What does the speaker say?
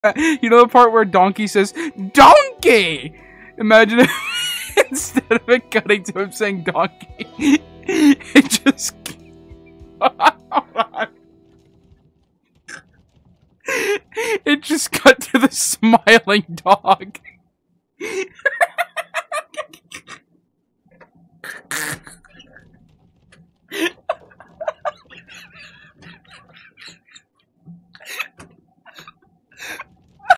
You know the part where Donkey says, "Donkey!" Imagine if instead of it cutting to him saying "Donkey," it just... It just cut to the smiling dog.